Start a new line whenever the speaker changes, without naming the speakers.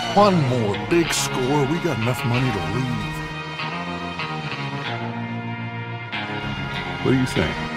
One more big score. We got enough money to leave. What do you think?